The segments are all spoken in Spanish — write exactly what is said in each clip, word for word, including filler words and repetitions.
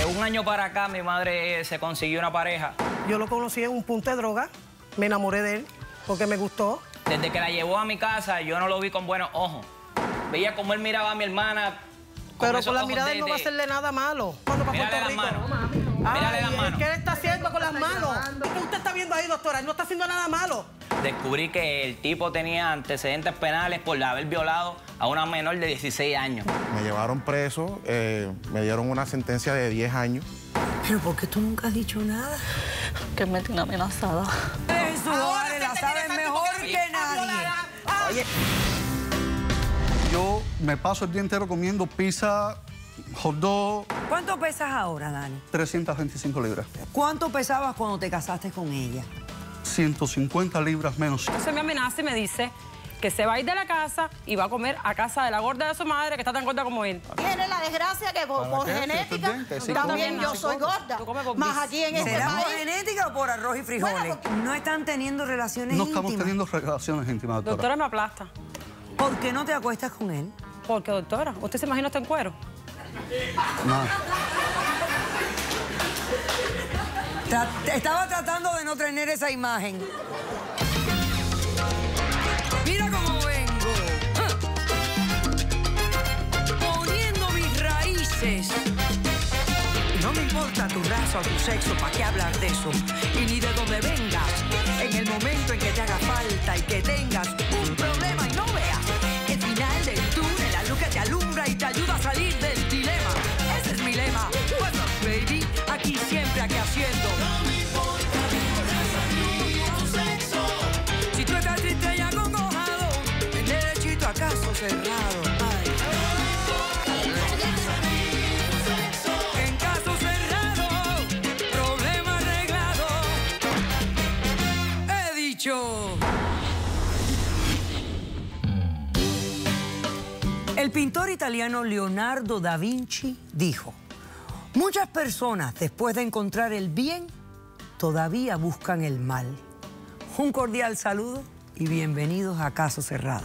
un año para acá mi madre se consiguió una pareja. Yo lo conocí en un punto de droga, me enamoré de él porque me gustó. Desde que la llevó a mi casa yo no lo vi con buenos ojos. Veía cómo él miraba a mi hermana. Con Pero con la mirada él no va a hacerle nada malo. Cuando para Mírale Puerto las Rico. manos. Ay, Mírale las manos. ¿qué él está haciendo con las manos? ¿Qué usted está viendo ahí, doctora? Él no está haciendo nada malo. Descubrí que el tipo tenía antecedentes penales por haber violado a una menor de dieciséis años. Me llevaron preso, eh, me dieron una sentencia de diez años. ¿Pero por qué tú nunca has dicho nada? Que me tiene amenazada. Eso, vale, la sabes mejor que nadie. Oye. Yo me paso el día entero comiendo pizza, hot dog. ¿Cuánto pesas ahora, Dani? trescientas veinticinco libras. ¿Cuánto pesabas cuando te casaste con ella? ciento cincuenta libras menos. Entonces me amenaza y me dice que se va a ir de la casa y va a comer a casa de la gorda de su madre, que está tan gorda como él. Tiene la desgracia que por, por genética sí también come. yo soy gorda. Tú comes por Más bis. aquí en este ¿Será por país. genética o por arroz y frijoles? Bueno, porque- No están teniendo relaciones No íntimas. estamos teniendo relaciones íntimas, doctora. Doctora, me aplasta. ¿Por qué no te acuestas con él? Porque, doctora, ¿usted se imagina está en cuero? No. Tra- Estaba tratando de no tener esa imagen. Mira cómo vengo. ¡Ah! Poniendo mis raíces. Y no me importa tu raza o tu sexo, ¿para qué hablar de eso? Y ni de dónde vengas. En el momento en que te haga falta y que tengas un problema y no veas el final del túnel, la luz que te alumbra y te ayuda a salir del dilema. Ese es mi lema. Bueno, baby, aquí siempre, aquí haciendo. No me importa tu sexo. Si tú estás triste y acongojado, en derechito a caso cerrado. Ay. En caso cerrado, problema arreglado. He dicho. El pintor italiano Leonardo da Vinci dijo: muchas personas, después de encontrar el bien, todavía buscan el mal. Un cordial saludo y bienvenidos a Caso Cerrado.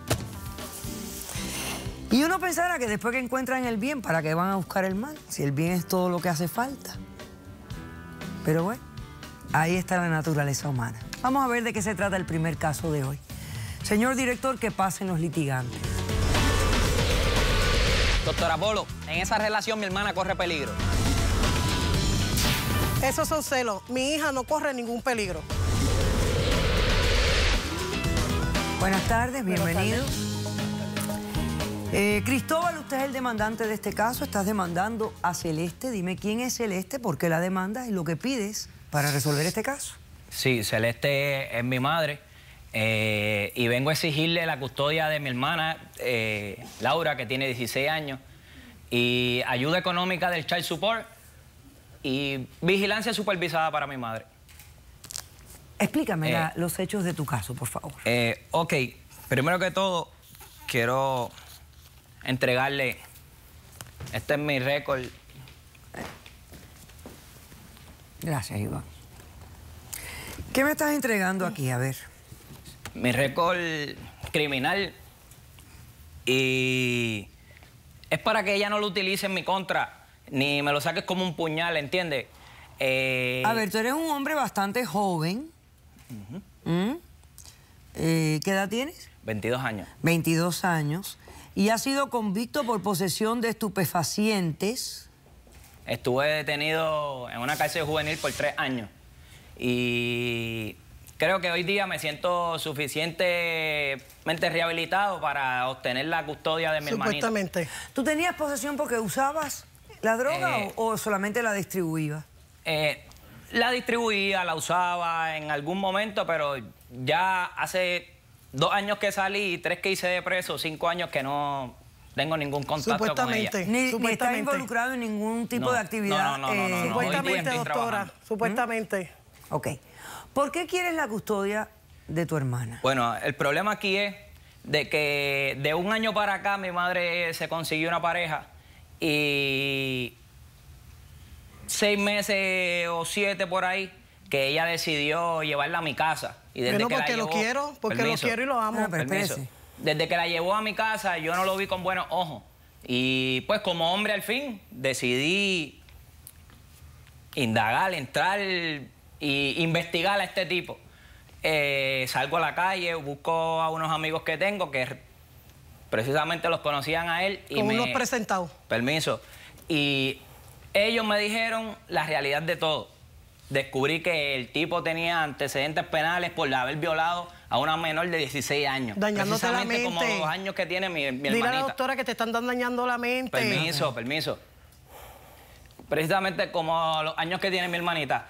Y uno pensará que después que encuentran el bien, ¿para qué van a buscar el mal? Si el bien es todo lo que hace falta. Pero bueno, ahí está la naturaleza humana. Vamos a ver de qué se trata el primer caso de hoy. Señor director, que pasen los litigantes. Doctora Polo, en esa relación mi hermana corre peligro. Esos son celos. Mi hija no corre ningún peligro. Buenas tardes, Buenas bienvenidos. Eh, Cristóbal, usted es el demandante de este caso. Estás demandando a Celeste. Dime quién es Celeste, por qué la demandas y lo que pides para resolver este caso. Sí, Celeste es mi madre eh, y vengo a exigirle la custodia de mi hermana, eh, Laura, que tiene dieciséis años, y ayuda económica del child support y vigilancia supervisada para mi madre. Explícame Eh, la- los hechos de tu caso, por favor. Eh, ok, primero que todo, quiero entregarle, este es mi récord. Gracias, Iván. ¿Qué me estás entregando aquí? A ver. Mi récord criminal y es para que ella no lo utilice en mi contra, ni me lo saques como un puñal, ¿entiendes? Eh, A ver, tú eres un hombre bastante joven. ¿Mm? Eh, ¿Qué edad tienes? veintidós años. veintidós años. Y has sido convicto por posesión de estupefacientes. Estuve detenido en una cárcel juvenil por tres años y creo que hoy día me siento suficientemente rehabilitado para obtener la custodia de mi hermanita. Supuestamente. ¿Tú tenías posesión porque usabas la droga Eh, o, o solamente la distribuías? Eh, la distribuía, la usaba en algún momento, pero ya hace dos años que salí y tres que hice de preso, cinco años que no tengo ningún contacto con ella. Supuestamente. Ni, ni estás supuestamente. involucrado en ningún tipo No, de actividad. no, no, no, no, no, no. Hoy Supuestamente, día estoy doctora. trabajando. Supuestamente. Ok. ¿Por qué quieres la custodia de tu hermana? Bueno, el problema aquí es de que de un año para acá mi madre se consiguió una pareja y seis meses o siete por ahí que ella decidió llevarla a mi casa. Y desde Bueno, que la porque lo llevó- quiero, porque Permiso. lo quiero y lo amo. Ah, pero Permiso. espérese. Desde que la llevó a mi casa yo no lo vi con buenos ojos. Y pues como hombre al fin decidí indagar, entrar y investigar a este tipo. Eh, salgo a la calle, busco a unos amigos que tengo que precisamente los conocían a él. Y Con me, unos presentados. Permiso. Y ellos me dijeron la realidad de todo. Descubrí que el tipo tenía antecedentes penales por haber violado a una menor de dieciséis años. Dañándote la mente. Como los años que tiene mi, mi Dile hermanita. a la doctora que te están dañando la mente. Permiso, permiso. Precisamente como los años que tiene mi hermanita.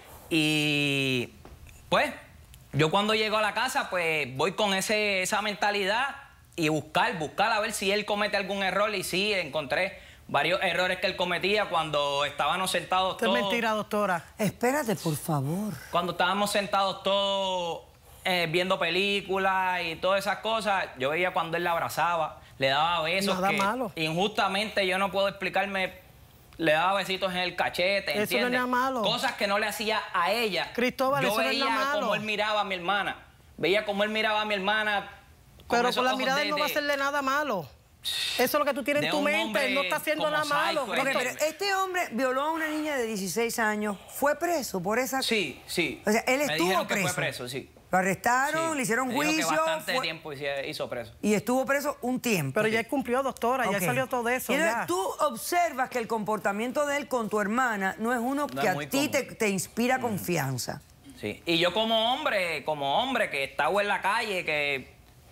Y pues, yo cuando llego a la casa, pues voy con ese, esa mentalidad y buscar, buscar a ver si él comete algún error. Y sí, encontré varios errores que él cometía cuando estábamos sentados Esto todos. es mentira, doctora. Espérate, por favor. Cuando estábamos sentados todos eh, viendo películas y todas esas cosas, yo veía cuando él la abrazaba, le daba besos. Nada que malo. Injustamente yo no puedo explicarme, le daba besitos en el cachete, Eso ¿entiendes? no es nada malo. Cosas que no le hacía a ella. Cristóbal, yo eso no es veía nada malo. cómo él miraba a mi hermana. Veía cómo él miraba a mi hermana. con Pero esos con la ojos mirada de- él no va a de- hacerle nada malo. Eso es lo que tú tienes de en tu un mente. hombre Él no está haciendo como nada malo. psycho, Ok, Doctor, pero este hombre violó a una niña de dieciséis años, fue preso por esa... Sí, sí. O sea, él Me estuvo dijeron que preso. fue preso, sí. Lo arrestaron, Sí. le hicieron Me dijo que juicio bastante fue- tiempo hizo- hizo preso. y estuvo preso un tiempo. Pero ya él cumplió, doctora. Ya Ok. salió todo eso. Y entonces Ya. tú observas que el comportamiento de él con tu hermana no es uno No que es a muy ti te, común. te inspira confianza. Sí. Y yo como hombre, como hombre que está en la calle, que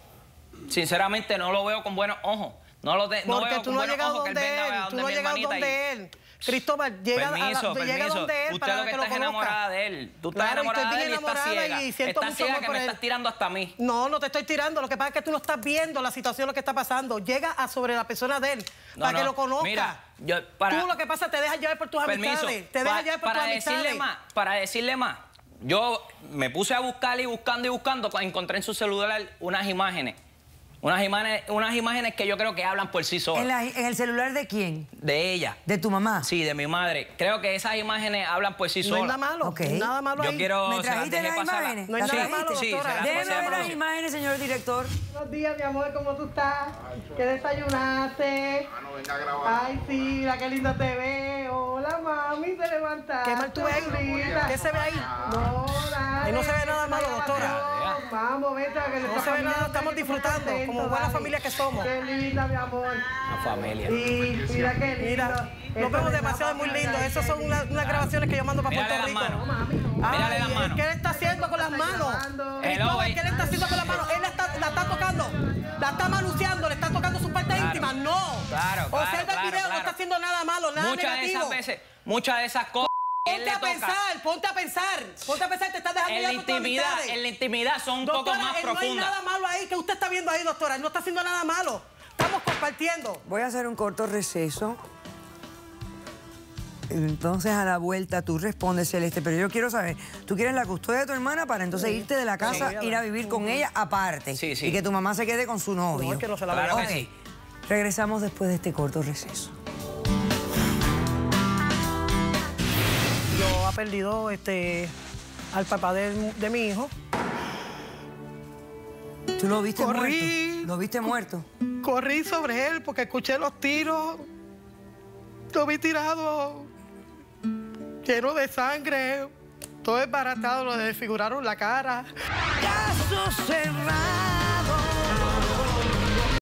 sinceramente no lo veo con buenos ojos. No lo te- no Porque veo tú con no has buenos llegado ojos que él donde venga él. a Tú donde no has mi llegado hermanita donde y- él. Cristóbal, llega, a la- Permiso, llega permiso. donde él Usted para lo que que está lo enamorada conozca. de él. Tú estás Claro, y estoy enamorada de él bien y estás enamorada ciega. y siento Estás mucho ciega amor que por me él. estás tirando hasta a mí. No, no te estoy tirando. Lo que pasa es que tú no estás viendo la situación, lo que está pasando. Llega a sobre la persona de él No, para no. que lo conozca. Mira, yo para... Tú lo que pasa es que te dejas llevar por tus Permiso. amistades. Te dejas Pa- llevar por tus para amistades. decirle más, para decirle más, yo me puse a buscar y buscando y buscando, cuando encontré en su celular unas imágenes. Unas imágenes, unas imágenes que yo creo que hablan por sí solas. ¿En, la- en el celular de quién? De ella. ¿De tu mamá? Sí, de mi madre. Creo que esas imágenes hablan por sí No solas. hay nada malo. Ok. No hay nada malo Yo ahí. quiero... ¿Me se las trajiste dejé las pasar a- imágenes? No hay ¿Las nada trajiste? malo, Sí, doctora. se las Déjeme pasé a ver las producción. imágenes, señor director. Buenos días, mi amor, ¿cómo tú estás? ¿Qué desayunaste? Ay, sí, mira qué lindo te veo. Hola, mami, te levantaste. ¿Qué mal tú ves? ¿Qué se ve ahí? No, nada. Ahí no se ve nada malo, doctora. Vamos, vete, que no se ve nada, estamos disfrutando, como buena familia que somos. Qué linda, mi amor. Una familia. Y mira qué lindo. Mira, nos vemos demasiado muy lindo. Esas son unas, unas grabaciones que yo mando para Mírale Puerto las Rico. manos. Ay, Mírale las manos. ¿qué le está haciendo con las manos? Cristóbal, eh. ¿qué le está haciendo con las manos? Él la está, la está tocando, la está manunciando, le está tocando sus partes Claro. íntimas. No. Claro, claro, Observa el claro, video, no claro. está haciendo nada malo, nada Muchas de negativo. esas veces, muchas de esas cosas que él Ponte le a toca pensar, ponte a pensar. Ponte a pensar, te estás dejando en la llevar por tus intimidad, amistades. en la intimidad son un poco Doctora, más él no hay profundas. nada malo ahí. ¿Qué usted está viendo ahí, doctora? Él no está haciendo nada malo. Estamos compartiendo. Voy a hacer un corto receso. Entonces, a la vuelta, tú respondes, Celeste, pero yo quiero saber, ¿tú quieres la custodia de tu hermana para entonces irte de la casa, Sí. ir a vivir con ella aparte? Sí, sí. Y que tu mamá se quede con su novio. No, es que no se la Claro vea. que Ok. sí. Regresamos después de este corto receso. Yo ha perdido este, al papá de, de mi hijo. ¿Tú lo viste Corrí. muerto? ¿Lo viste muerto? Corrí sobre él porque escuché los tiros. Lo vi tirado, lleno de sangre, todo desbaratado, lo desfiguraron la cara. Caso cerrado.